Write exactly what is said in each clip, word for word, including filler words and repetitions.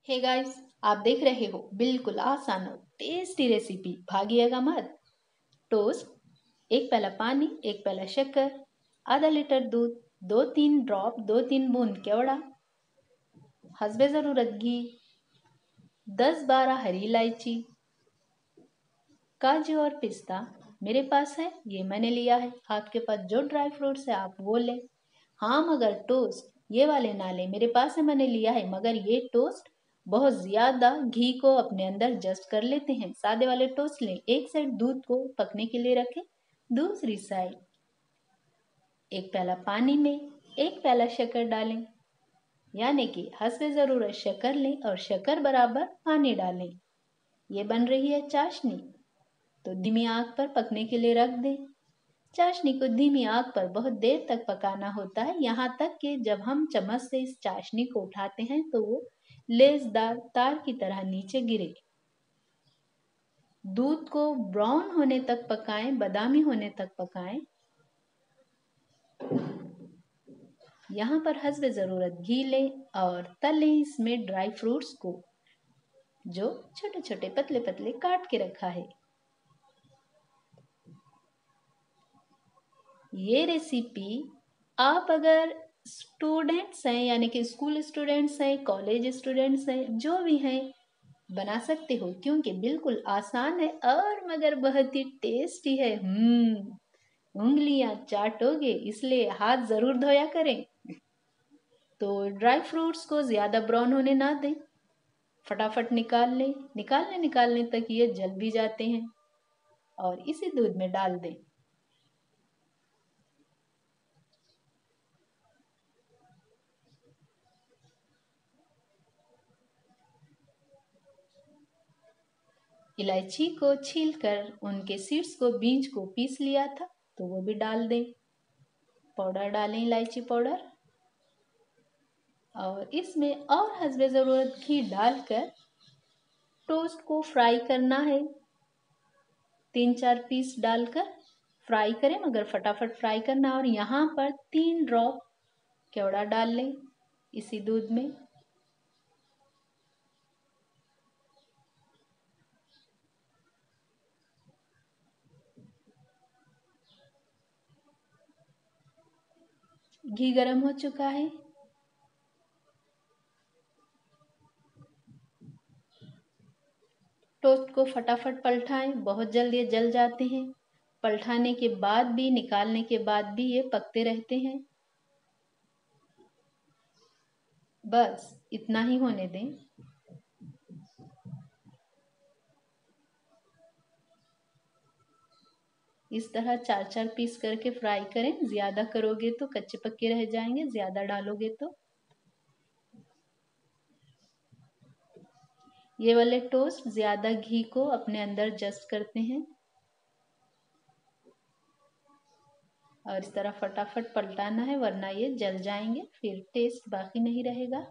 Hey guys, आप देख रहे हो बिल्कुल आसान और टेस्टी रेसिपी। भागिएगा मत। टोस्ट, एक प्याला पानी, एक प्याला शक्कर, आधा लीटर दूध, दो तीन ड्रॉप दो तीन बूंद केवड़ा, हस्बे ज़रूरत घी, दस बारह हरी इलायची, काजू और पिस्ता मेरे पास है, ये मैंने लिया है। आपके पास जो ड्राई फ्रूट्स है आप वो लें। हाँ, मगर टोस्ट ये वाले ना लें, मेरे पास है, मैंने लिया है, मगर ये टोस्ट बहुत ज़्यादा घी को अपने अंदर जस्ट कर लेते हैं। सादे वाले टोस्ट लें। एक साइड दूध को पकने के लिए रखें, दूसरी साइड एक प्याला पानी में एक प्याला शक्कर डालें, यानी कि हस्बे ज़रूरत शक्कर लें और शक्कर बराबर पानी डालें। ये बन रही है चाशनी, तो धीमी आंच पर पकने के लिए रख दें। चाशनी को धीमी आंच पर बहुत देर तक पकाना होता है, यहाँ तक कि जब हम चम्मच से इस चाशनी को उठाते हैं तो वो लेसदार तार की तरह नीचे गिरे। दूध को ब्राउन होने तक पकाएं, बादामी होने तक पकाएं। यहाँ पर हस्बे ज़रूरत घी लें और तलें इसमें ड्राई फ्रूट्स को, जो छोटे छोटे पतले पतले काट के रखा है। ये रेसिपी आप अगर स्टूडेंट्स हैं, यानी कि स्कूल स्टूडेंट्स हैं, कॉलेज स्टूडेंट्स हैं, जो भी हैं, बना सकते हो, क्योंकि बिल्कुल आसान है और मगर बहुत ही टेस्टी है। हम्म उंगलियां चाटोगे, इसलिए हाथ जरूर धोया करें। तो ड्राई फ्रूट्स को ज़्यादा ब्राउन होने ना दें, फटाफट निकाल लें। निकालने निकालने तक ये जल भी जाते हैं और इसी दूध में डाल दें। इलायची को छीलकर उनके सीड्स को, बीज को पीस लिया था, तो वो भी डाल दें। पाउडर डालें, इलायची पाउडर, और इसमें और हस्बे ज़रूरत घी डालकर टोस्ट को फ्राई करना है। तीन चार पीस डालकर फ्राई करें, मगर फटाफट फ्राई करना। और यहाँ पर तीन ड्रॉप केवड़ा डाल लें इसी दूध में। घी गरम हो चुका है। टोस्ट को फटाफट पलटाएं, बहुत जल्द ये जल जाते हैं। पलटाने के बाद भी, निकालने के बाद भी ये पकते रहते हैं। बस इतना ही होने दें। इस तरह चार चार पीस करके फ्राई करें। ज़्यादा करोगे तो कच्चे पक्के रह जाएंगे, ज़्यादा डालोगे तो। ये वाले टोस्ट ज़्यादा घी को अपने अंदर जस्ट करते हैं। और इस तरह फटाफट पलटाना है, वरना ये जल जाएंगे, फिर टेस्ट बाकी नहीं रहेगा।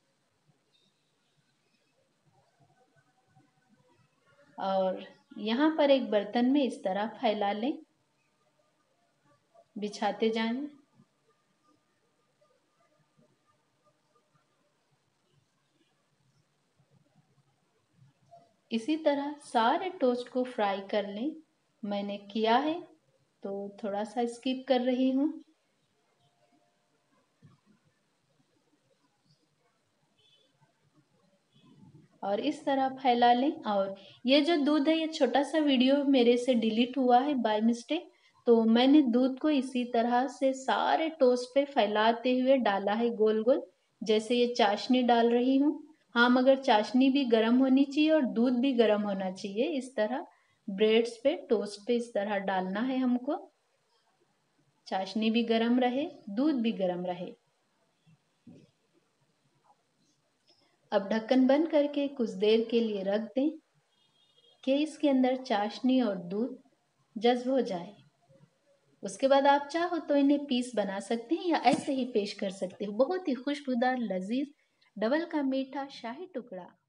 और यहाँ पर एक बर्तन में इस तरह फैला लें, बिछाते जाएं। इसी तरह सारे टोस्ट को फ्राई कर लें। मैंने किया है तो थोड़ा सा स्किप कर रही हूँ। और इस तरह फैला लें। और ये जो दूध है, ये छोटा सा वीडियो मेरे से डिलीट हुआ है बाय मिस्टेक, तो मैंने दूध को इसी तरह से सारे टोस्ट पे फैलाते हुए डाला है, गोल गोल, जैसे ये चाशनी डाल रही हूँ। हाँ, मगर चाशनी भी गर्म होनी चाहिए और दूध भी गर्म होना चाहिए। इस तरह ब्रेड्स पे, टोस्ट पे इस तरह डालना है हमको। चाशनी भी गर्म रहे, दूध भी गर्म रहे। अब ढक्कन बंद करके कुछ देर के लिए रख दें कि इसके अंदर चाशनी और दूध जज्ब हो जाए। उसके बाद आप चाहो तो इन्हें पीस बना सकते हैं या ऐसे ही पेश कर सकते हो। बहुत ही खुशबूदार, लजीज, डबल का मीठा शाही टुकड़ा।